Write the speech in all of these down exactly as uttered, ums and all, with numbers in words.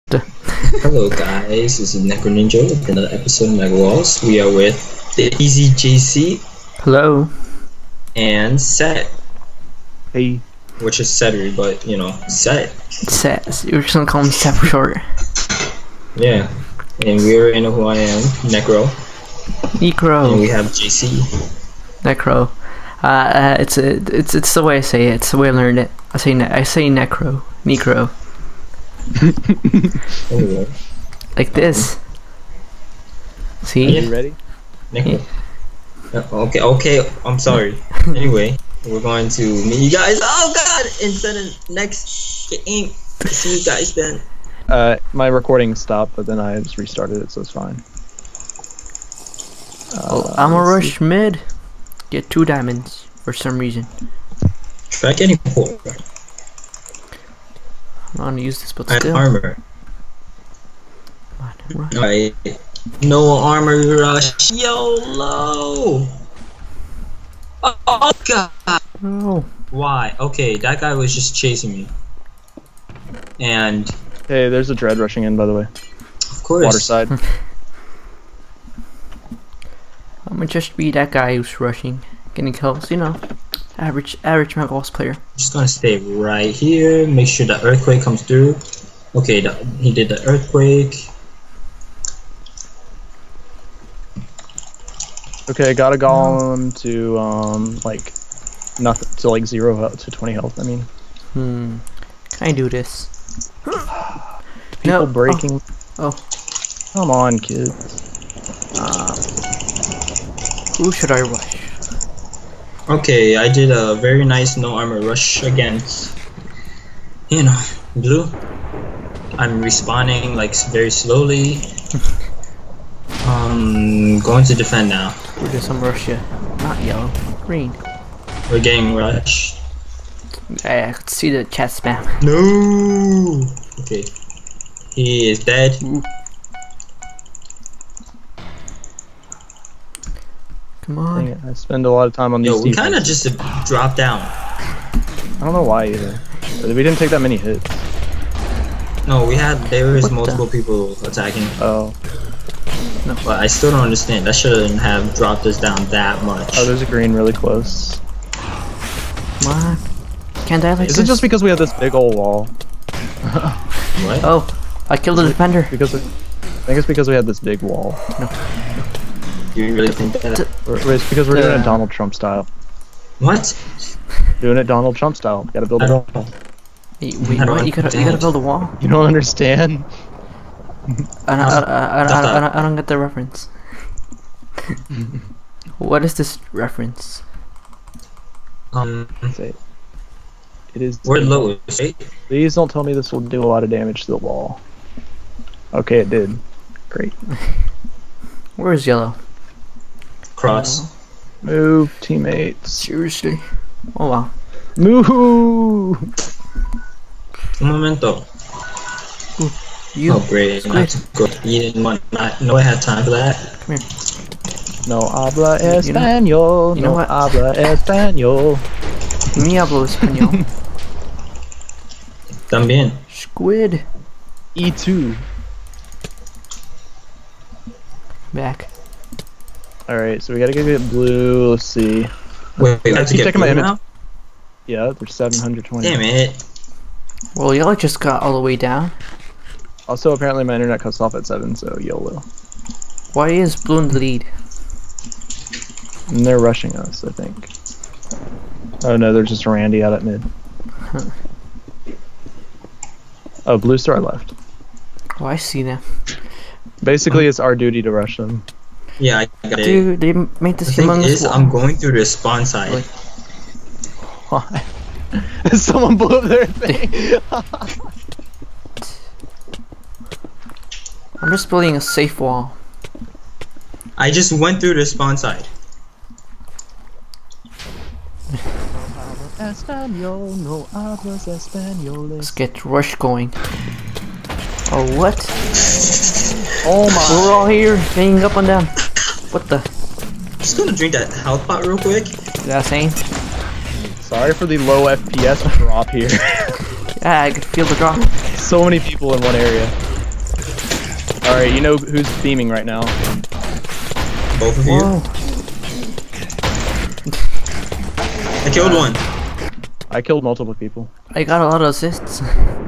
Hello guys, this is Necro Ninja with another episode of Mega Walls. We are with the Easy J C Hello. and Set, Hey. which is Settery, but you know, Set. Set. You're just gonna call him Set for short. Yeah, and we already know who I am, Necro, and we Necro. have J C. Necro. Uh, uh, it's a, it's it's the way I say it. It's the way I learned it. I say ne I say Necro. Necro. Anyway, Like this. Are See? You ready? Necro. Uh, Okay, okay, I'm sorry. Anyway, we're going to meet you guys. Oh god! Instead of next game. See you guys then. Uh, my recording stopped, but then I just restarted it, so it's fine. Oh, Uh, I'm a let's see. rush mid. Get two diamonds for some reason. Try getting four. I'm gonna use this, but I have still. armor. Come on, rush. Alright. No armor rush. YOLO! Oh, oh god! No. Why? Okay, that guy was just chasing me. And, Hey, there's a dread rushing in, by the way. of course, Water side. I'm gonna just be that guy who's rushing, getting kills. You know, average average Mega Walls player. I'm just gonna stay right here, make sure the earthquake comes through. Okay, the, he did the earthquake. Okay, got a golem to, um, like, nothing, to like zero health, to twenty health, I mean. Hmm. Can I do this? People No. breaking. Oh. Come on, kids. Who should I rush? Okay, I did a very nice no armor rush against, you know, blue. I'm respawning like s- very slowly. Um, going to defend now. Who does some rush you? Not yellow. Green. We're getting rushed. I, I could see the chat spam. No. Okay. He is dead. Ooh. Come Dang on. it, I spend a lot of time on these Yo, we kind of defenses. just uh, dropped down. I don't know why either. We didn't take that many hits. No, we had there was What the- multiple people attacking, Oh. but I still don't understand. That shouldn't have dropped us down that much. Oh, there's a green really close. Come on. Can't I like Is this? it just because we have this big old wall? What? Oh, I killed the defender. Because it, I think it's because we had this big wall. Do you really think that? Or or it's because we're doing Uh, it Donald Trump style. What? Doing it Donald Trump style. You gotta build I a wall. don't. Wait, I wait, don't what? You gotta, you gotta understand. build a wall? You don't understand? I don't, I, don't- I, don't- I, don't- I, don't, I don't get the reference. What is this reference? Um, Say it. It is. we're low, right? Please don't tell me this will do a lot of damage to the wall. Okay, it did. Great. Where is yellow? Cross. Move, teammates. Seriously? Oh wow. Move! Un momento. You. Oh great, not to go. You didn't want. Not, no, I had time for that. Come here. No habla You know- español. you know no what? habla español. Me hablo español. También. Squid. E two. Back. Alright, so we gotta go get blue. Let's see. Wait, wait, I I have to keep get checking my blue image. now? Yeah, there's seven hundred twenty. Damn it. Well, yellow just got all the way down. Also, apparently my internet cuts off at seven, so YOLO. Why is blue in the lead? And they're rushing us, I think. Oh no, there's just Randy out at mid. Oh, blue star left. Oh, I see them. Basically, it's our duty to rush them. Yeah, I got it. Dude, they made The this thing humongous is, wall. I'm going through the spawn side. Like- Why? Someone blew up their thing. I'm just building a safe wall. I just went through the spawn side. Español, no hablas español. Let's get rush going. Oh, what? Oh my. We're all here, hanging up and down. What the? Just gonna drink that health pot real quick. Is that same? Sorry for the low F P S drop here. Yeah, I could feel the drop. So many people in one area. Alright, you know who's beaming right now. Both of you. Whoa. I killed one. I killed multiple people. I got a lot of assists.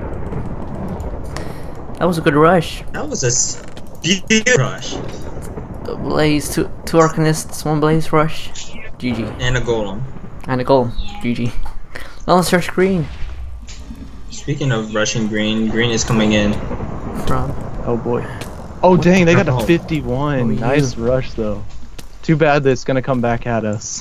That was a good rush. That was a speed rush. Blaze, two, two Arcanists, one Blaze rush. G G. And a golem. And a goal. G G. Now let's search green. Speaking of rushing green, green is coming in. From. Oh boy. Oh dang, they got Oh. a fifty-one. Oh, yeah. Nice rush though. Too bad that it's gonna come back at us.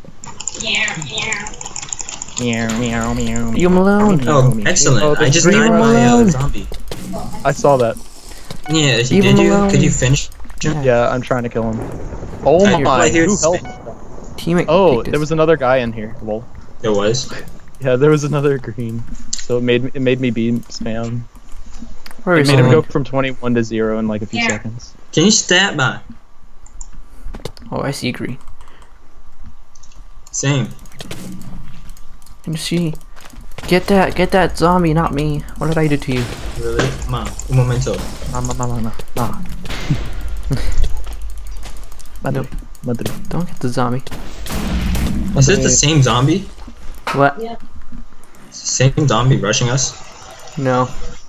Meow, meow, meow, Leave him alone. Oh, excellent. Oh, I just leave died him by a alone. zombie. I saw that. Yeah, Leave did him you? alone. Could you finish? him? Yeah, I'm trying to kill him. Oh I- my, I hear who it's- helped? Teammate. Oh, picked there us. was another guy in here. Lol. There was. Yeah, there was another green. So it made me, it made me beam spam. Where It is made him he? go from twenty-one to zero in like a few Yeah. seconds. Can you stab by? Oh, I see green. Same. Can you see? Get that, get that zombie, not me. What did I do to you? Really? Ma, un momento. Ma, ma, ma, ma, ma, ma. Madre, madre. Don't get the zombie. Is it the same zombie? What? Same zombie rushing us? No.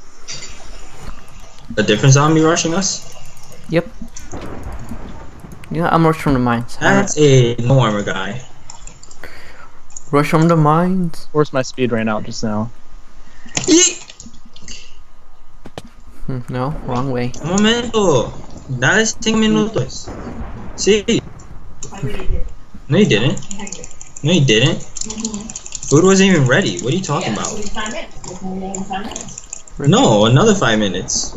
A different zombie rushing us? Yep. Yeah, I'm rush from the mines. That's a no armor guy. Rush from the mines. Of course, my speed ran out just now. Yeet! Hmm, no, wrong way. Un momento. Dale cinco minutos. Sí. No, you didn't. No, you didn't. Food wasn't even ready. What are you talking about? No, another five minutes.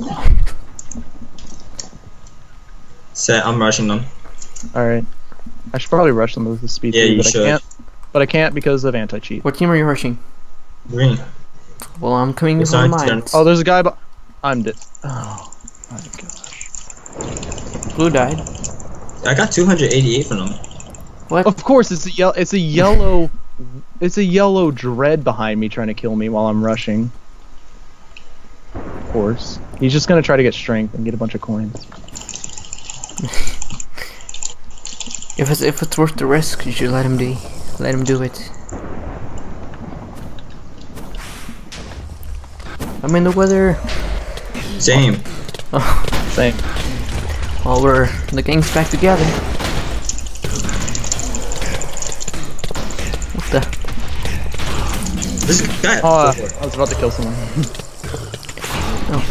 Set. I'm rushing them. Alright. I should probably rush them with the speed Yeah, too, you but should. I can't. But I can't because of anti-cheat. What team are you rushing? Green. Well, I'm coming It's from the our turn. mines. Oh, there's a guy. But I'm dead. Oh my gosh. Blue died. I got two hundred eighty-eight from them. What? Of course, it's a yellow. It's a yellow. It's a yellow dread behind me trying to kill me while I'm rushing. Of course, he's just gonna try to get strength and get a bunch of coins. If it's if it's worth the risk, you should let him do. Let him do it. I'm in the weather. Same. Oh, Same. well, we're the gang's back together. What the? This guy. Oh, uh, I was about to kill someone. No.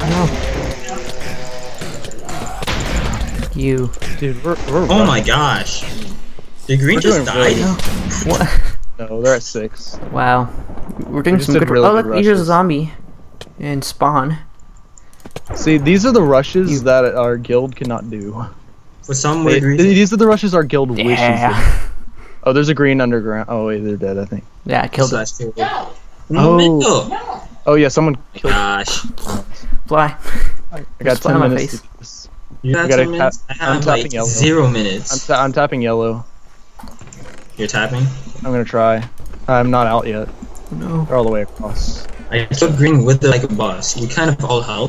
You. Dude, we're we're. Oh my gosh. The green We're just doing died. really No. What? No, they're at six. Wow. We're doing We just some did good. really Oh good look, here's a rushes. zombie. And spawn. See, these are the rushes You- that our guild cannot do. For some They- weird reason. these are the rushes our guild wishes. they- Yeah. Oh, there's a green underground. Oh wait, they're dead. I think. Yeah, I killed him. Slash two. No, Un Oh. momento. no. Oh yeah, someone killed. Gosh. Fly. I got Fly ten on my minutes. face. To do this. You have gotta ten minutes? I I'm have tapping like yellow. zero I'm, minutes. ta I'm tapping yellow. You're tapping? I'm gonna try. I'm not out yet. No. They're all the way across. I killed green with it like a boss. We kind of all help.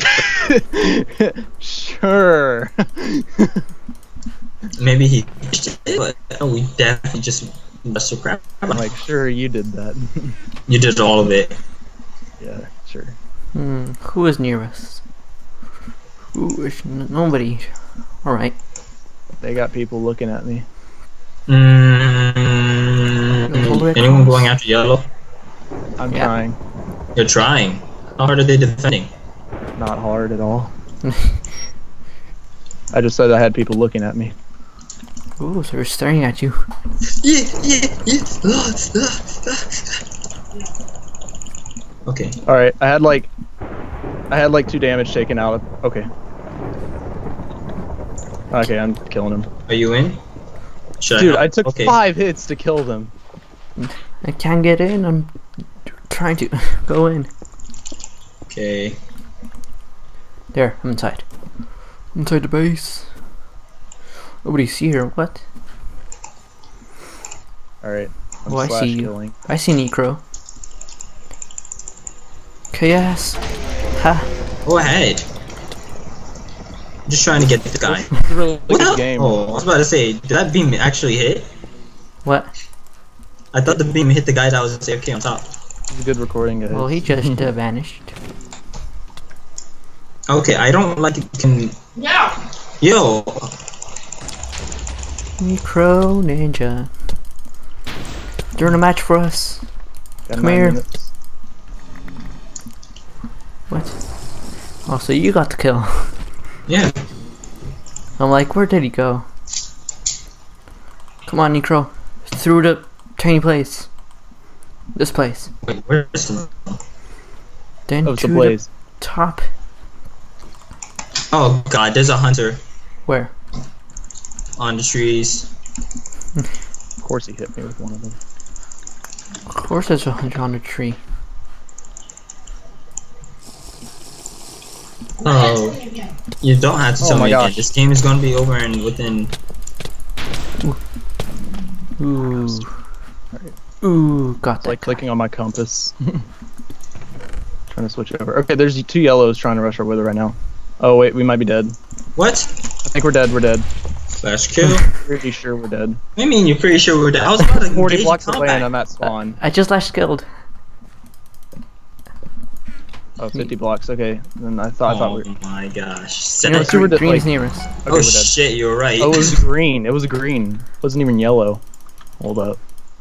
Sure. Maybe he did it, but oh, we definitely just messed the crap. I'm like, sure, you did that. You did all of it. Yeah, sure. Hmm. Who is near us? Who is n nobody? All right. They got people looking at me. Mm, All the way anyone across. going after yellow? I'm Yeah. trying. You're trying. How hard are they defending? Not hard at all. I just said I had people looking at me. Ooh, so they're staring at you. Yeah, yeah, yeah. Okay. All right, I had like, I had like two damage taken out. Of, okay. Okay, I'm killing him. Are you in? Should Dude, help? I took okay. five hits to kill them. I can't get in. I'm trying to go in. Okay. There, I'm inside. Inside the base. Nobody's here. What? All right. I'm Oh, I slash see you. killing. I see Necro. Chaos. Ha. Go ahead. Just trying to get the guy. It's a really What good the? game. Oh, I was about to say, did that beam actually hit? What? I thought the beam hit the guy that was A F K on top. It's a good recording, guys. Well, he just uh, vanished. Okay, I don't like it. Can Yeah. yo? Necro Ninja. Doing a match for us. Got come nine here. minutes. What? Oh, so you got the kill. Yeah. I'm like, where did he go? Come on, Necro. Through the tiny place. This place. Wait, where's the? Then Oh, it's to a the blaze. top. Oh god, there's a hunter Where? on the trees. Of course, he hit me with one of them. Of course there's a hunter on the tree. Oh, you don't have to Oh tell my me again. gosh. This game is gonna be over in within. Ooh. Ooh, got It's that. like clicking on my compass. Trying to switch over. Okay, there's two yellows trying to rush our wither right now. Oh wait, we might be dead. What? I think we're dead. We're dead. Flash kill? Pretty sure we're dead. What do you mean you're pretty sure we're dead? I was about to forty engage blocks in away and combat. I'm at spawn. I just last killed. Oh, fifty blocks. Okay. Then I thought I thought Oh we were. my gosh. You know, Let's see where the- green's like- near us. Okay, Oh we're dead. shit, you're right. Oh, it was green. It was green. It wasn't even yellow. Hold up.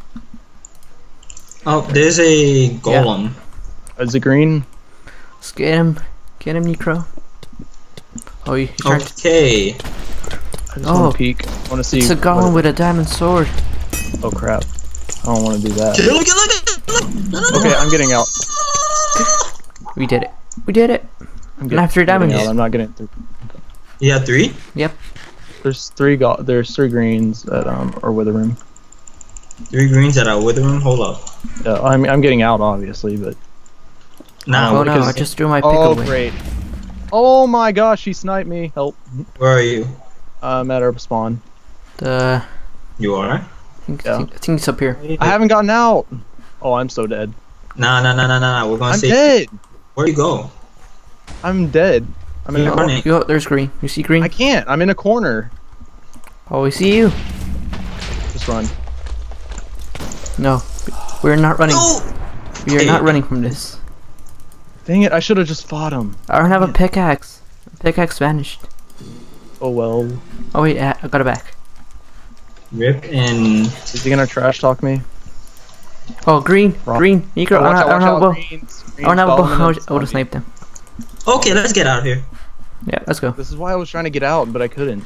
Oh, there's a golem. Is it green? Let's get him. Get him, Necro. Oh, you, you trying to... Okay. I just Oh. want to peek. I want to see. It's a what golem it- with a diamond sword. Oh crap. I don't want to do that. Look, look, look, look. No, no, no. Okay, I'm getting out. We did it. We did it. I'm And I have three getting diamonds. out. I'm not getting through. You have three? Yep. There's three go There's three greens at um or wither room. Three greens at our wither room? Hold up. Yeah, I'm I'm getting out obviously, but Now, Oh no, because- I just threw my pick oh away. great. Oh my gosh, he sniped me. Help. where are you? I'm at our spawn. The... You are? I think, Yeah. I think, I think it's up here. I haven't gotten out. Oh, I'm so dead. Nah, nah, nah, nah, nah. We're gonna I'm say. dead. Where'd you go? I'm dead. I'm in You're a running. You, oh, there's green. You see green? I can't. I'm in a corner. Oh, we see you. Just run. No. We're not running. No! We are Okay. not running from this. Dang it! I should have just fought him. I don't have a pickaxe. Pickaxe vanished. Oh well. Oh wait, I I got it back. Rip and. Is he gonna trash talk me? Oh, green, Wrong. green. Necro, Oh, I watch don't, out, I don't watch have a out, bow. greens, I don't have a greens, bow. follow I them. would, I would have sniped them. Okay, let's get out of here. Yeah, let's go. This is why I was trying to get out, but I couldn't.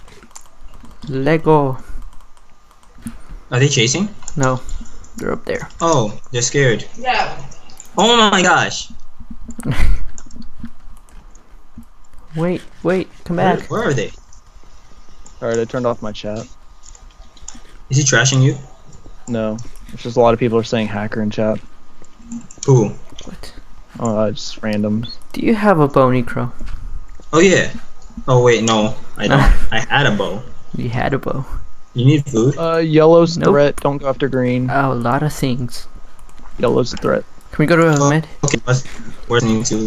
Lego. Are they chasing? No, they're up there. Oh, they're scared. Yeah. Oh my gosh. Wait, wait, come Where, back. where are they? Alright, I turned off my chat. Is he trashing you? No. It's just a lot of people are saying hacker in chat. Who? What? Oh, uh, just randoms. Do you have a bow, Necro? Oh yeah. Oh wait, no, I don't. I had a bow. You had a bow. You need food? Uh, yellow's Nope. threat. Don't go after green. Oh, a lot of things. Yellow's a threat. Can we go to a Oh, mid? Okay, let's. We're need to.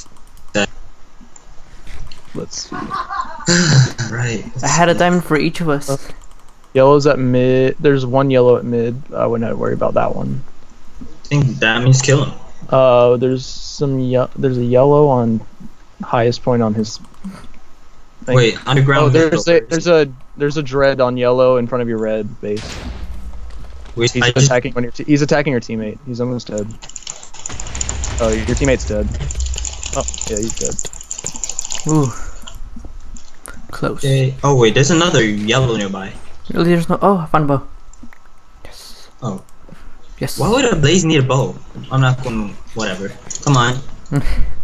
Let's see. Right. I had a diamond for each of us. Yellow's at mid. There's one yellow at mid. I wouldn't have to worry about that one. I think that means kill him. Uh, there's some ye- There's a yellow on highest point on his. thing. Wait, underground. Oh, there's a builders. there's a there's a dread on yellow in front of your red base. Wait, He's I just, attacking on your. T- he's attacking your teammate. He's almost dead. Oh, your teammate's dead. Oh, yeah, he's dead. Ooh. Close. okay. Oh wait, there's another yellow nearby. Really, there's no. Oh, I found a bow. Yes. Oh. Yes. Why would a blaze need a bow? I'm not going. Whatever. Come on. Oh,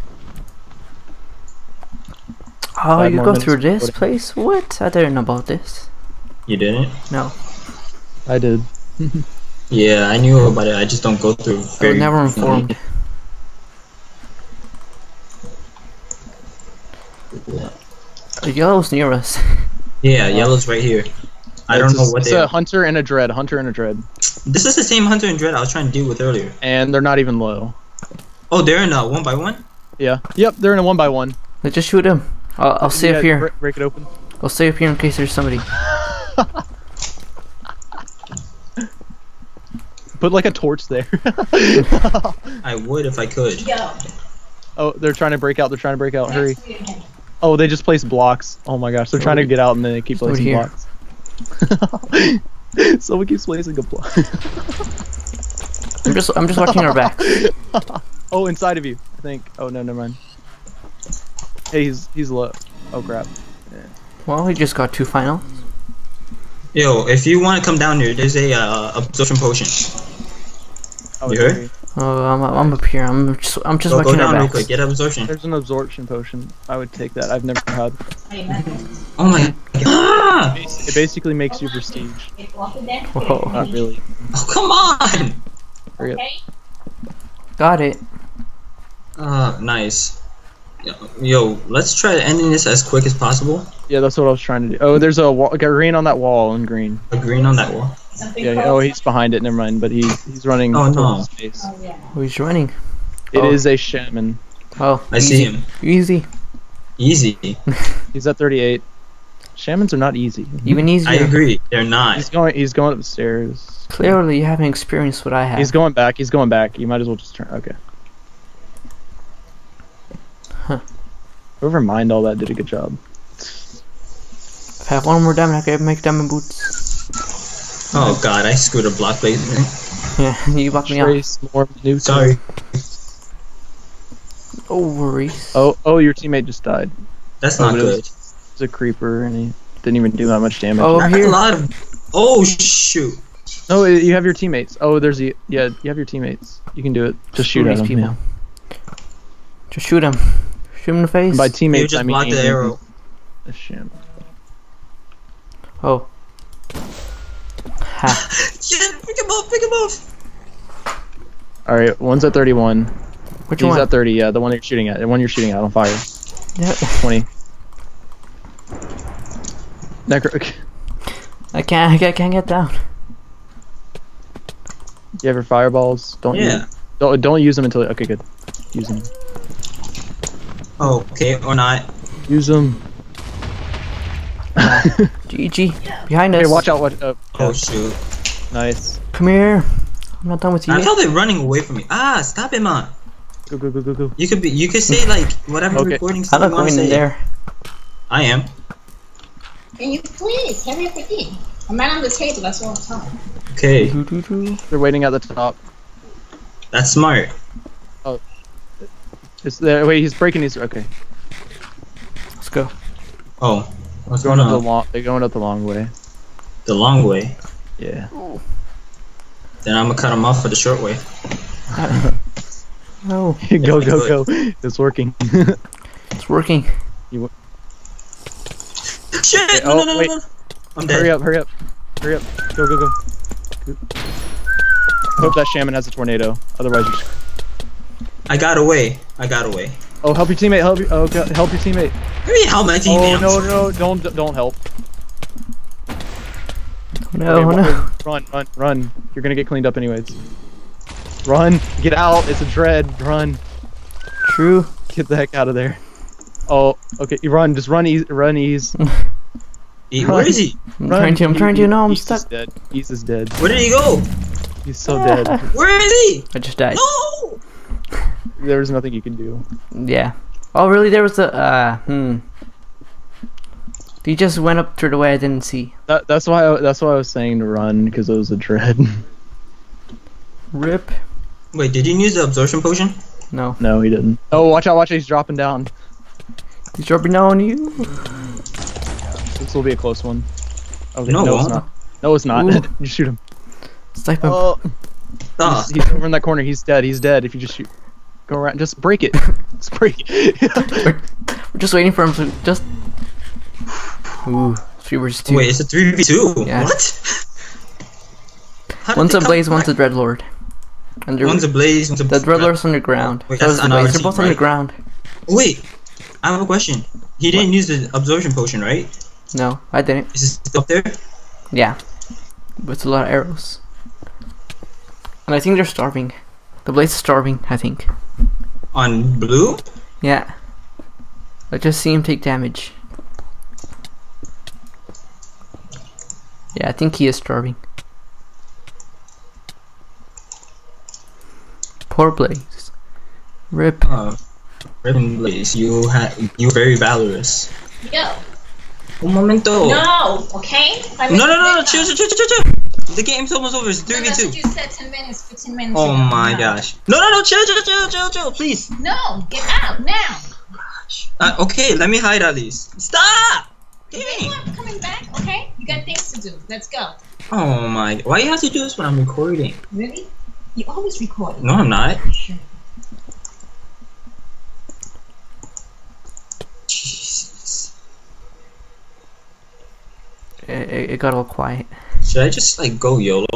Five you more go minutes through of this recording. place? What? I didn't know about this. You didn't? No. I did. Yeah, I knew about it. I just don't go through. I was very never informed. The yellow's near us. Yeah, yellow's right here. I don't It's know a, what it's they a are. hunter and a dread. Hunter and a dread, This is the same hunter and dread I was trying to deal with earlier. and they're not even low. Oh, they're in a one by one. Yeah. Yep. They're in a one by one. Let's just shoot him. I'll, I'll stay Yeah, up here. Break, break it open. I'll stay up here in case there's somebody. Put like a torch there. I would if I could. Oh, they're trying to break out. They're trying to break out. Hurry. Oh, they just placed blocks. Oh my gosh, they're trying to get out and then they keep Over placing here. blocks. Someone keeps placing a block. I'm just I'm just watching our backs. Oh, inside of you, I think. Oh no, never mind. Hey, he's he's low. Oh crap. Well, we just got two finals. Yo, if you want to come down here, there's a uh, absorption potion. Oh, You there heard? Oh, I'm I'm up here. I'm just I'm just Go, go watching our down real backs. quick. Get absorption. There's an absorption potion. I would take that. I've never had. Oh my god. Ah! It basically makes you prestige. Whoa. Not really. Oh, come on! Hurry up. Got it. Uh, nice. Yo, Yo, let's try ending this as quick as possible. Yeah, that's what I was trying to do. Oh, there's a wall, got green on that wall and green. A green on that wall. Yeah. Oh, he's behind it. Never mind. But he he's running. Oh, towards no. Space. Oh, he's running. It Oh. is a shaman. Oh, I easy. see him. Easy. Easy. He's at thirty-eight. Shamans are not easy. Even easier. I agree. They're not. He's going. He's going upstairs. Clearly, you haven't experienced what I have. He's going back. He's going back. You might as well just turn. Okay. Huh. Whoever mined all that did a good job. If I have one more diamond, I could make diamond boots. Oh god, I screwed a block blade. Yeah, you blocked me out. Trace more new. Sorry. Oh, worries. Oh, oh, your teammate just died. That's Oh, not but it good. was- It was a creeper, and he didn't even do that much damage. Oh, That's here. a lot of. Oh shoot. No, you have your teammates. Oh, there's the yeah, you have your teammates. You can do it. Just shoot at these them. people. Yeah. Just shoot him. Shoot him in the face. And by You teammates, just I mean blocked the arrow. a sham. Oh. Ha. Shit! Pick him up! Pick him up! All right, one's at thirty-one. Which He's one? at thirty. Yeah, the one you're shooting at. The one you're shooting at on fire. Yeah. twenty. Necro. I can't. I can't get down. You have your fireballs. Don't Yeah. use, don't don't use them until. Okay, good. Use them. Oh, okay, or not. Use them. G G. Behind us. Hey, watch out! Watch. Oh, Oh shoot. nice. Come here. I'm not done with you I yet. felt it running away from me. Ah, stop it, man. Go go go go go. You could be. You could say like whatever Okay. recording I'm stuff not you want going to in say. there. I am. Can you please hurry up again? I'm not on the table, that's what I'm talking. Okay, Doo, doo, doo. They're waiting at the top. that's smart. It's there. Wait, he's breaking these. Okay. Let's go. Oh, what's Going going up the on? long. They're going up the long way. The long way. Yeah. Then I'm gonna cut him off for the short way. No, go go go. It's working. it's working. Shit! oh, No, no, no, wait. no, no. I'm dead. Hurry up! Hurry up! Hurry up! Go go go. Go. Hope that shaman has a tornado. Otherwise, you're. I got away. I got away. Oh, help your teammate! Help you! Oh, God, help your teammate! Maybe help my teammate. Oh no no! Don't don't help! No, Okay, no. Run run run! You're gonna get cleaned up anyways. Run! Get out! It's a dread! Run! True. Get the heck out of there! Oh, okay. You run! Just run! Ease! Run! Ease! He- Where is he? I'm Run. trying to. I'm E- trying to. E- No, I'm Ease stuck. is dead. Ease is dead. Where did he go? He's so dead. Where is he? I just died. No! There was nothing you can do. Yeah. Oh, really? There was a. Uh, hmm. He just went up through the way I didn't see. That, that's why. I, that's why I was saying to run because it was a dread. Rip. Wait, did you use the absorption potion? No. No, he didn't. Oh, watch out! Watch out! He's dropping down. He's dropping down on you. This will be a close one. Okay, No, no, it it's won't. not. No, it's not. Ooh. You shoot him. Snipe him. Oh, Ah, he's, he's over in that corner. He's dead. He's dead. If you just shoot, go around. Just break it. Just break it. We're just waiting for him to just. Ooh, three versus two. wait, it's a three v two. Yeah. What? How did One's they a come blaze, back? one's a dreadlord. And they're- one's a blaze, one's a the dreadlord's underground. Wait, So that's is the not our blaze. They're team, both right? underground. Wait, I have a question. He didn't use the absorption potion, right? No, I didn't. Is it still up there? Yeah, with a lot of arrows. And I think they're starving. The blaze is starving. I think. On blue? Yeah. I just see him take damage. Yeah, I think he is starving. Poor Blaze. Rip. Uh, Ribbon Blaze, you had you very valorous. Yo. Un momento. No. Okay. No, no, no, no, chill, chill, chill, chill, chill. The game's almost over. It's three v No, that's two. what you said ten minutes, fifteen minutes Oh ago. my No. gosh. No, no, no, chill, chill, chill, chill, chill, please. No, get out now. Uh, okay, let me hide at least. Stop! You Game. know I'm coming back, okay? You got things to do. Let's go. Oh my. Why you have to do this when I'm recording? Really? You always record. No, I'm not. Jesus. It, it, it got all quiet. Should I just like go YOLO?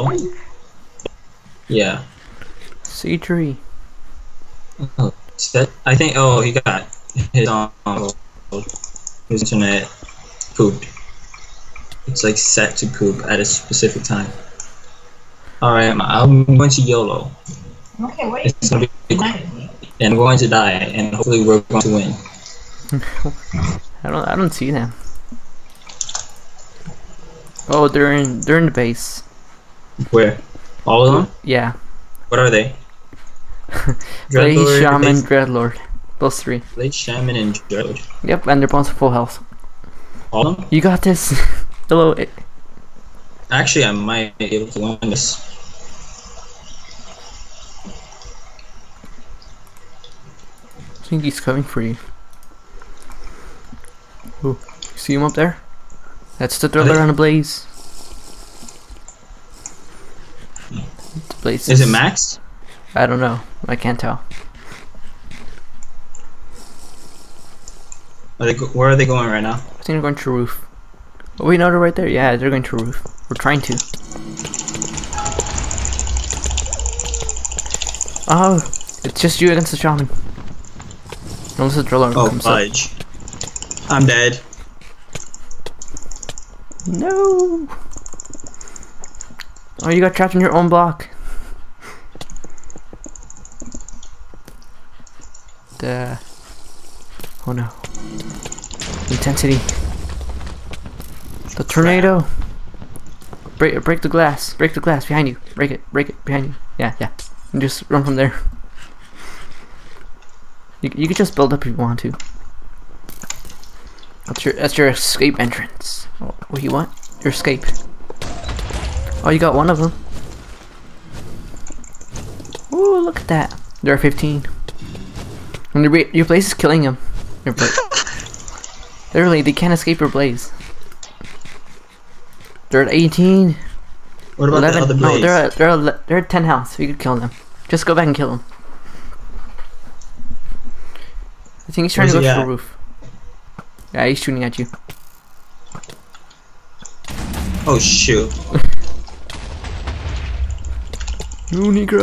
Yeah. C three. Oh, set. I think. Oh, he got his um his internet pooped. It's like set to poop at a specific time. All right, I'm, I'm going to YOLO. Okay, wait. It's gonna be, Night. and we're going to die, and hopefully we're going to win. I don't I don't see them. Oh, they're in they're in the base. Where? All of them? Yeah. What are they? Blaze, Dreadlord, Shaman, Blaze- Dreadlord. Those three. Blaze, Shaman, and Dread. Yep, and they're both full health. All of them? You got this. Hello. It, Actually, I might be able to win this. I think he's coming for you. Ooh, you see him up there? That's the thriller they- on a Blaze. The Blaze Is it Max? I don't know. I can't tell. Are they go where are they going right now? I think they're going to roof. Oh wait, no, they're right there. Yeah, they're going to roof. We're trying to. Oh, it's just you against the shaman. Unless the driller Oh, comes up. fudge. I'm dead. No. Oh, you got trapped in your own block. The. Oh no. Intensity. The tornado. Break, break the glass. Break the glass behind you. Break it. Break it behind you. Yeah, yeah. And just run from there. You, you can just build up if you want to. That's your that's your escape entrance. Oh, what do you want? Your escape. Oh, you got one of them. Ooh, look at that. There are fifteen. And your your Blaze is killing them. Your Blaze. Literally, they can't escape your Blaze. They're at eighteen. What about eleven. the other No, Blaze? they're at, they're at, they're at ten health. You could kill them. Just go back and kill them. I think he's trying Where's to he go to at? the roof. Yeah, he's shooting at you. Oh shoot. No, Negro.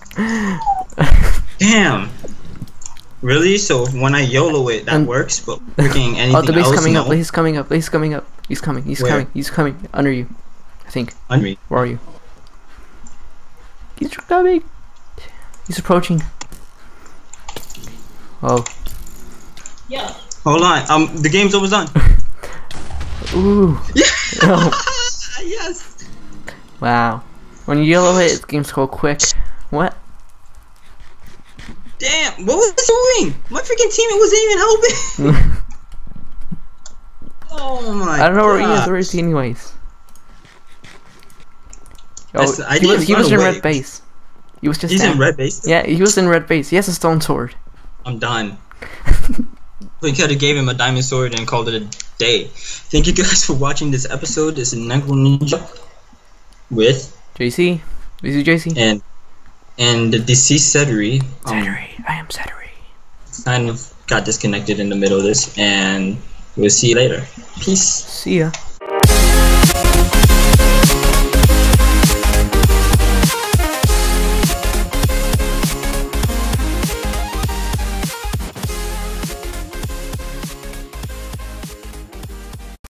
Damn. Really? So when I YOLO it, that And- works, but freaking anything Oh, the Blaze else, coming no. up. He's coming up. He's coming up. He's coming. He's Where? coming. He's coming. Under you. I think. Under me. Where are you? He's coming. He's approaching. Oh. Yo. Hold on. Um, the game's almost done. Ooh. Yeah. Oh. Yes. Wow. When you yellow hit, the game's go quick. What? Damn. What was it doing? My freaking teammate wasn't even helping. Oh my. I don't know where he is. gosh. Where is he, anyways? Oh, That's- I he was, didn't he was run in away. red base. He was just He's in down. red base. Yeah, he was in red base. He has a stone sword. I'm done. We could have gave him a diamond sword and called it a day. Thank you guys for watching this episode. This is Negro Ninja with J C? Is it J C? and and the deceased Cedri. Um, Cedri. I am Cedri. kind of got disconnected in the middle of this, and we'll see you later. Peace. See ya.